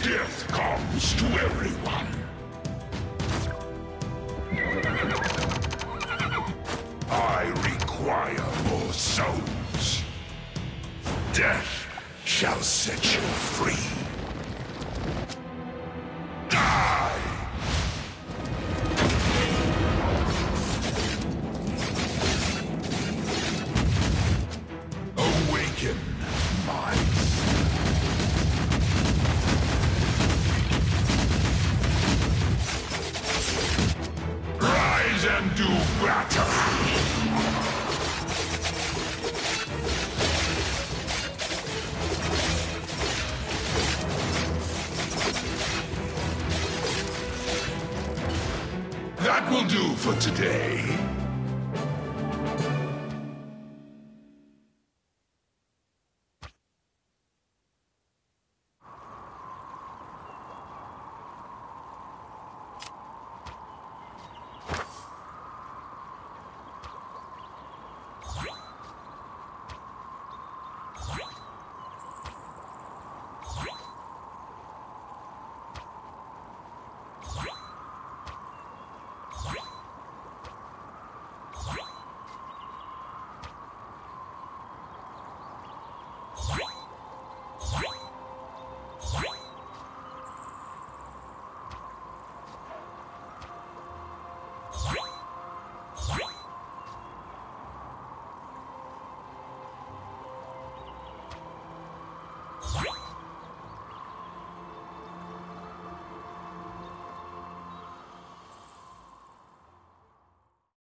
Death comes to everyone. I require more souls. Death shall set you free. Die! Awaken, minds. Rise and do battle! That will do for today.